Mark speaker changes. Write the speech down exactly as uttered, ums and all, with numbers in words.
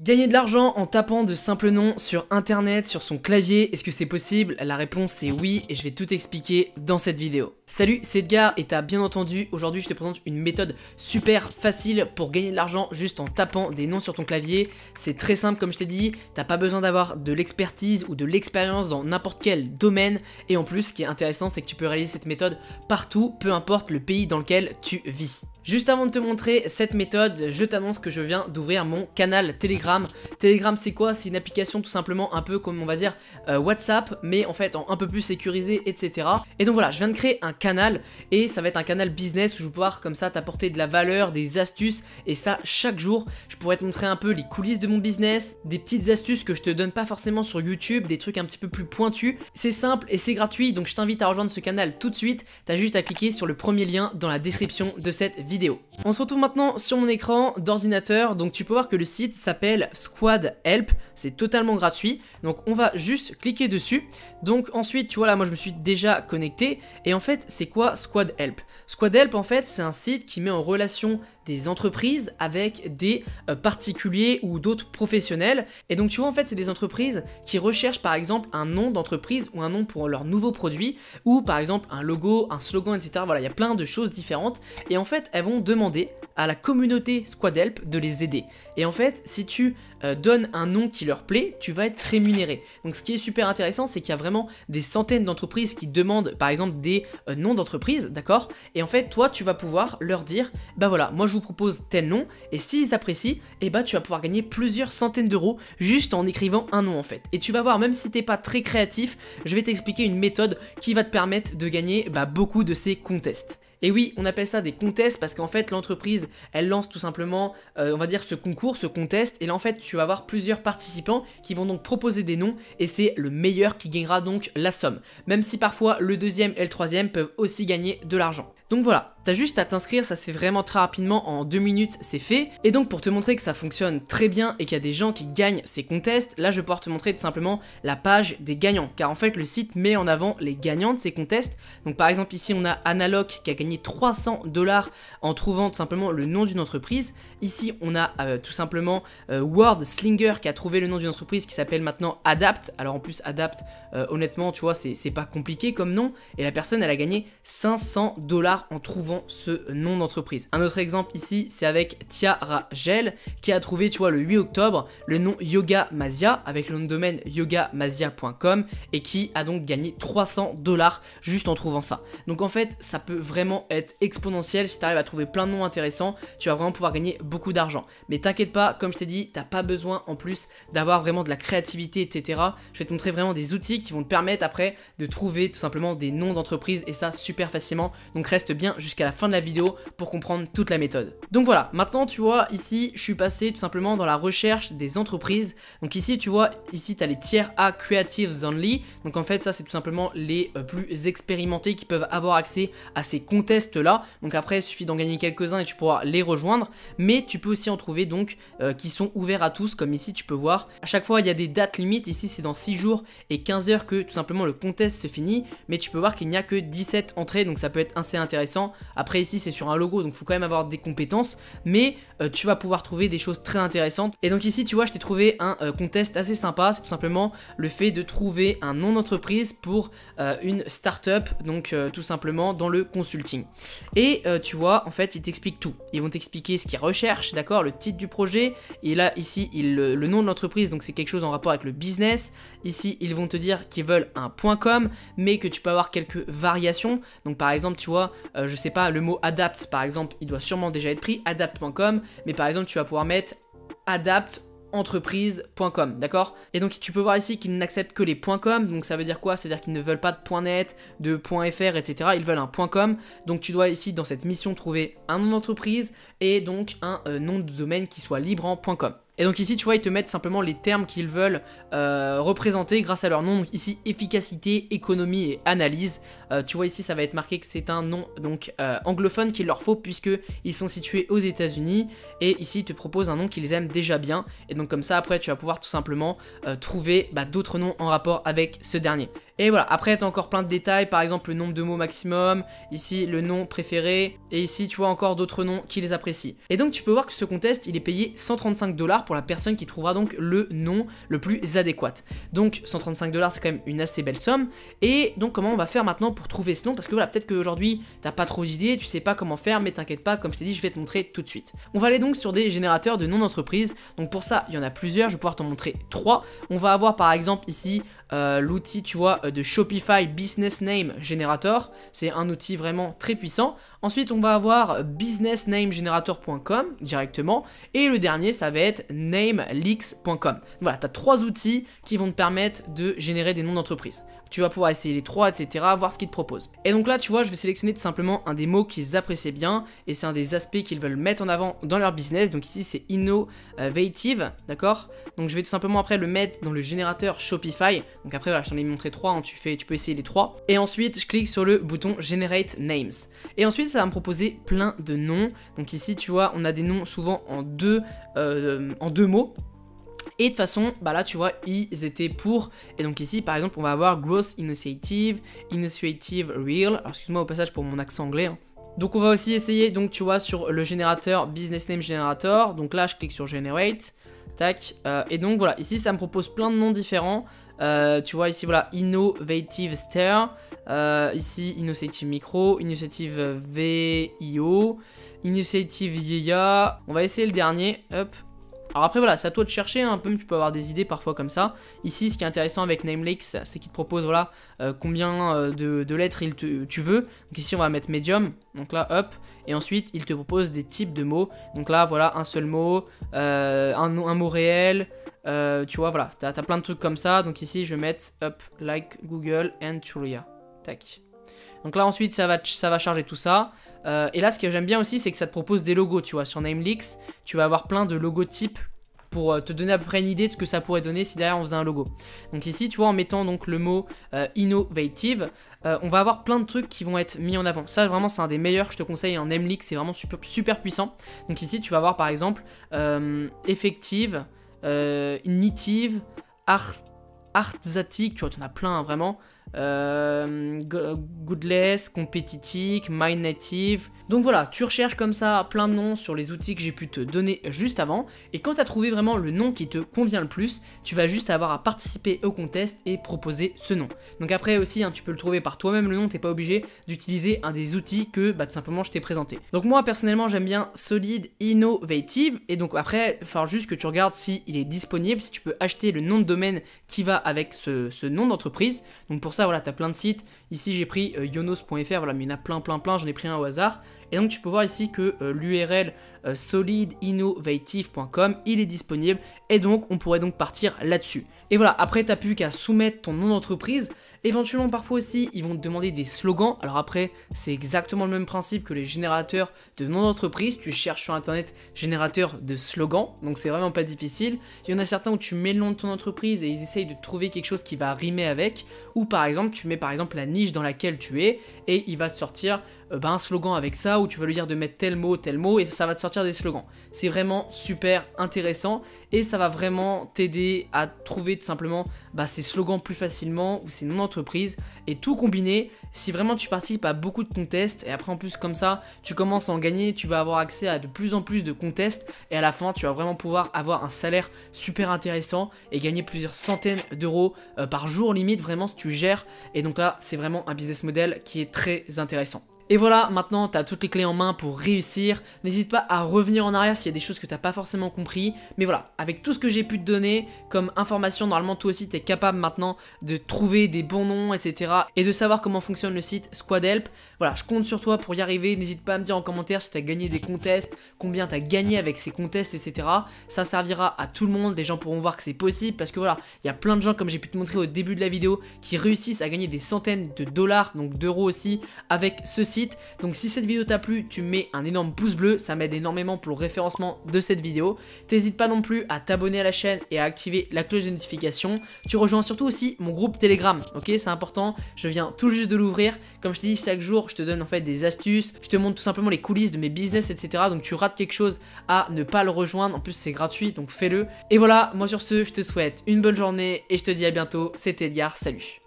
Speaker 1: Gagner de l'argent en tapant de simples noms sur internet, sur son clavier, est-ce que c'est possible? La réponse c'est oui et je vais tout expliquer dans cette vidéo. Salut, c'est Edgar et t'as bien entendu, aujourd'hui je te présente une méthode super facile pour gagner de l'argent juste en tapant des noms sur ton clavier. C'est très simple comme je t'ai dit, t'as pas besoin d'avoir de l'expertise ou de l'expérience dans n'importe quel domaine et en plus ce qui est intéressant c'est que tu peux réaliser cette méthode partout, peu importe le pays dans lequel tu vis. Juste avant de te montrer cette méthode, je t'annonce que je viens d'ouvrir mon canal Telegram. Telegram c'est quoi? C'est une application tout simplement un peu comme on va dire euh, WhatsApp, mais en fait en un peu plus sécurisé, et cetera. Et donc voilà, je viens de créer un canal et ça va être un canal business où je vais pouvoir comme ça t'apporter de la valeur, des astuces et ça chaque jour. Je pourrais te montrer un peu les coulisses de mon business, des petites astuces que je te donne pas forcément sur YouTube, des trucs un petit peu plus pointus. C'est simple et c'est gratuit, donc je t'invite à rejoindre ce canal tout de suite. T'as juste à cliquer sur le premier lien dans la description de cette vidéo. Vidéo. On se retrouve maintenant sur mon écran d'ordinateur, donc tu peux voir que le site s'appelle Squad Help, c'est totalement gratuit, donc on va juste cliquer dessus. Donc ensuite tu vois là moi je me suis déjà connecté et en fait c'est quoi Squad Help? Squad Help en fait c'est un site qui met en relation des entreprises avec des euh, particuliers ou d'autres professionnels et donc tu vois en fait c'est des entreprises qui recherchent par exemple un nom d'entreprise ou un nom pour leur nouveau produit ou par exemple un logo, un slogan, et cetera. Voilà, il y a plein de choses différentes et en fait elles vont demander à la communauté Squad Help de les aider. Et en fait, si tu euh, donnes un nom qui leur plaît, tu vas être rémunéré. Donc ce qui est super intéressant, c'est qu'il y a vraiment des centaines d'entreprises qui demandent par exemple des euh, noms d'entreprise, d'accord? Et en fait, toi, tu vas pouvoir leur dire, bah voilà, moi je vous propose tel nom, et s'ils apprécient, et bah tu vas pouvoir gagner plusieurs centaines d'euros juste en écrivant un nom en fait. Et tu vas voir, même si t'es pas très créatif, je vais t'expliquer une méthode qui va te permettre de gagner bah, beaucoup de ces contests. Et oui, on appelle ça des contests parce qu'en fait l'entreprise elle lance tout simplement euh, on va dire ce concours, ce contest et là en fait tu vas avoir plusieurs participants qui vont donc proposer des noms et c'est le meilleur qui gagnera donc la somme. Même si parfois le deuxième et le troisième peuvent aussi gagner de l'argent. Donc voilà, t'as juste à t'inscrire, ça se fait vraiment très rapidement, en deux minutes c'est fait. Et donc pour te montrer que ça fonctionne très bien et qu'il y a des gens qui gagnent ces contests, là je vais pouvoir te montrer tout simplement la page des gagnants. Car en fait le site met en avant les gagnants de ces contests. Donc par exemple ici on a Analoc qui a gagné trois cents dollars en trouvant tout simplement le nom d'une entreprise. Ici on a euh, tout simplement euh, Word Slinger qui a trouvé le nom d'une entreprise qui s'appelle maintenant Adapt. Alors en plus Adapt, euh, honnêtement tu vois c'est pas compliqué comme nom. Et la personne elle a gagné cinq cents dollars en trouvant ce nom d'entreprise. Un autre exemple ici, c'est avec Tiara Gel qui a trouvé, tu vois, le huit octobre, le nom Yoga Mazia avec le nom de domaine yoga mazia point com et qui a donc gagné trois cents dollars juste en trouvant ça. Donc en fait, ça peut vraiment être exponentiel. Si tu arrives à trouver plein de noms intéressants, tu vas vraiment pouvoir gagner beaucoup d'argent. Mais t'inquiète pas, comme je t'ai dit, t'as pas besoin en plus d'avoir vraiment de la créativité, et cetera. Je vais te montrer vraiment des outils qui vont te permettre après de trouver tout simplement des noms d'entreprise et ça super facilement. Donc reste bien jusqu'à la fin de la vidéo pour comprendre toute la méthode. Donc voilà, maintenant tu vois ici je suis passé tout simplement dans la recherche des entreprises. Donc ici tu vois, ici tu as les tiers A Creatives Only. Donc en fait ça c'est tout simplement les euh, plus expérimentés qui peuvent avoir accès à ces contests là. Donc après il suffit d'en gagner quelques-uns et tu pourras les rejoindre. Mais tu peux aussi en trouver donc euh, qui sont ouverts à tous, comme ici tu peux voir. À chaque fois il y a des dates limites, ici c'est dans six jours et quinze heures que tout simplement le contest se finit. Mais tu peux voir qu'il n'y a que dix-sept entrées, donc ça peut être assez intéressant. Après ici c'est sur un logo donc il faut quand même avoir des compétences mais euh, tu vas pouvoir trouver des choses très intéressantes. Et donc ici tu vois je t'ai trouvé un euh, contest assez sympa, c'est tout simplement le fait de trouver un nom d'entreprise pour euh, une start-up, donc euh, tout simplement dans le consulting. Et euh, tu vois en fait ils t'expliquent tout, ils vont t'expliquer ce qu'ils recherchent, d'accord, le titre du projet et là ici il, le, le nom de l'entreprise, donc c'est quelque chose en rapport avec le business. Ici ils vont te dire qu'ils veulent un .com mais que tu peux avoir quelques variations, donc par exemple tu vois Euh, je sais pas, le mot adapt par exemple il doit sûrement déjà être pris, adapt point com, mais par exemple tu vas pouvoir mettre adapt entreprise point com, d'accord? Et donc tu peux voir ici qu'ils n'acceptent que les .com, donc ça veut dire quoi? C'est-à-dire qu'ils ne veulent pas de .net, de .fr, et cetera. Ils veulent un .com, donc tu dois ici dans cette mission trouver un nom d'entreprise et donc un euh, nom de domaine qui soit libre en .com. Et donc ici tu vois ils te mettent simplement les termes qu'ils veulent euh, représenter grâce à leur nom. Donc ici efficacité, économie et analyse. euh, Tu vois ici ça va être marqué que c'est un nom donc euh, anglophone qu'il leur faut puisque ils sont situés aux États-Unis. Et ici ils te proposent un nom qu'ils aiment déjà bien. Et donc comme ça après tu vas pouvoir tout simplement euh, trouver bah, d'autres noms en rapport avec ce dernier. Et voilà, après tu as encore plein de détails, par exemple le nombre de mots maximum, ici le nom préféré, et ici tu vois encore d'autres noms qu'ils apprécient. Et donc tu peux voir que ce contest il est payé cent trente-cinq dollars pour pour la personne qui trouvera donc le nom le plus adéquat. Donc cent trente-cinq dollars, c'est quand même une assez belle somme. Et donc comment on va faire maintenant pour trouver ce nom? Parce que voilà, peut-être qu'aujourd'hui t'as pas trop d'idées, tu sais pas comment faire, mais t'inquiète pas, comme je t'ai dit, je vais te montrer tout de suite. On va aller donc sur des générateurs de noms d'entreprise. Donc pour ça, il y en a plusieurs, je vais pouvoir t'en montrer trois. On va avoir par exemple ici euh, l'outil, tu vois, de Shopify Business Name Generator. C'est un outil vraiment très puissant. Ensuite, on va avoir business name generator point com directement. Et le dernier, ça va être nameleaks point com. Voilà, tu as trois outils qui vont te permettre de générer des noms d'entreprise. Tu vas pouvoir essayer les trois, et cetera, voir ce qu'ils te proposent. Et donc là, tu vois, je vais sélectionner tout simplement un des mots qu'ils appréciaient bien, et c'est un des aspects qu'ils veulent mettre en avant dans leur business. Donc ici, c'est innovative, d'accord? Donc je vais tout simplement après le mettre dans le générateur Shopify. Donc après, voilà, je t'en ai montré trois, hein, tu, fais, tu peux essayer les trois. Et ensuite, je clique sur le bouton Generate Names. Et ensuite, ça va me proposer plein de noms. Donc ici, tu vois, on a des noms souvent en deux, euh, en deux mots. Et de toute façon, bah là tu vois, ils étaient pour. Et donc ici par exemple on va avoir Growth Initiative, Initiative Real. Alors excuse-moi au passage pour mon accent anglais, hein. Donc on va aussi essayer, donc tu vois, sur le générateur Business Name Generator. Donc là je clique sur Generate. Tac, euh, et donc voilà, ici ça me propose plein de noms différents. euh, Tu vois ici voilà, Innovative Star, euh, ici Initiative Micro, Initiative V I O, Initiative I I A. On va essayer le dernier, hop. Alors après voilà, c'est à toi de chercher un peu, tu peux avoir des idées parfois comme ça. Ici ce qui est intéressant avec Nameleaks, c'est qu'il te propose voilà euh, combien euh, de, de lettres il te, tu veux. Donc ici on va mettre medium, donc là hop. Et ensuite il te propose des types de mots. Donc là voilà, un seul mot, euh, un, un mot réel. Euh, tu vois voilà, t'as as plein de trucs comme ça. Donc ici je vais mettre hop, like Google and Turia. Tac. Donc là ensuite ça va, ça va charger tout ça. Euh, et là ce que j'aime bien aussi c'est que ça te propose des logos, tu vois, sur Nameleaks tu vas avoir plein de logotypes pour euh, te donner à peu près une idée de ce que ça pourrait donner si derrière on faisait un logo. Donc ici tu vois, en mettant donc le mot euh, innovative, euh, on va avoir plein de trucs qui vont être mis en avant. Ça vraiment c'est un des meilleurs, je te conseille, en Nameleaks, c'est vraiment super, super puissant. Donc ici tu vas avoir par exemple euh, effective, euh, native, art, artzatic, tu vois, tu en as plein hein, vraiment. Euh, goodless, compétitique, my native. Donc voilà, tu recherches comme ça plein de noms sur les outils que j'ai pu te donner juste avant. Et quand tu as trouvé vraiment le nom qui te convient le plus, tu vas juste avoir à participer au contest et proposer ce nom. Donc après aussi, hein, tu peux le trouver par toi-même le nom, t'es pas obligé d'utiliser un des outils que bah, tout simplement je t'ai présenté. Donc moi personnellement j'aime bien Solid Innovative. Et donc après, il va falloir juste que tu regardes si il est disponible, si tu peux acheter le nom de domaine qui va avec ce, ce nom d'entreprise. Donc pour ça voilà, tu as plein de sites. Ici j'ai pris euh, yonos point F R, voilà, mais il y en a plein plein plein, j'en ai pris un au hasard. Et donc tu peux voir ici que euh, l'U R L euh, solid innovative point com, il est disponible. Et donc on pourrait donc partir là-dessus. Et voilà, après tu n'as plus qu'à soumettre ton nom d'entreprise. Éventuellement parfois aussi ils vont te demander des slogans. Alors après c'est exactement le même principe que les générateurs de noms d'entreprise. Tu cherches sur internet générateur de slogans, donc c'est vraiment pas difficile. Il y en a certains où tu mets le nom de ton entreprise et ils essayent de trouver quelque chose qui va rimer avec. Ou par exemple tu mets par exemple la niche dans laquelle tu es et il va te sortir euh, bah, un slogan avec ça, où tu vas lui dire de mettre tel mot, tel mot, et ça va te sortir des slogans. C'est vraiment super intéressant et ça va vraiment t'aider à trouver tout simplement bah, ces slogans plus facilement ou ces noms d'entreprise, et tout combiné. Si vraiment tu participes à beaucoup de contests, et après en plus comme ça tu commences à en gagner, tu vas avoir accès à de plus en plus de contests, et à la fin tu vas vraiment pouvoir avoir un salaire super intéressant et gagner plusieurs centaines d'euros euh, par jour limite, vraiment si tu gères. Et donc là c'est vraiment un business model qui est très intéressant. Et voilà, maintenant tu as toutes les clés en main pour réussir. N'hésite pas à revenir en arrière s'il y a des choses que tu n'as pas forcément compris. Mais voilà, avec tout ce que j'ai pu te donner comme information, normalement toi aussi tu es capable maintenant de trouver des bons noms, et cetera. Et de savoir comment fonctionne le site SquadHelp. Voilà, je compte sur toi pour y arriver. N'hésite pas à me dire en commentaire si tu as gagné des contests, combien tu as gagné avec ces contests, et cetera. Ça servira à tout le monde, les gens pourront voir que c'est possible. Parce que voilà, il y a plein de gens, comme j'ai pu te montrer au début de la vidéo, qui réussissent à gagner des centaines de dollars, donc d'euros aussi, avec ce site. Donc si cette vidéo t'a plu, tu mets un énorme pouce bleu, ça m'aide énormément pour le référencement de cette vidéo. T'hésites pas non plus à t'abonner à la chaîne et à activer la cloche de notification. Tu rejoins surtout aussi mon groupe Telegram, ok, c'est important, je viens tout juste de l'ouvrir. Comme je te dis, chaque jour je te donne en fait des astuces, je te montre tout simplement les coulisses de mes business, et cetera. Donc tu rates quelque chose à ne pas le rejoindre, en plus c'est gratuit, donc fais-le. Et voilà, moi sur ce, je te souhaite une bonne journée et je te dis à bientôt, c'était Edgar, salut.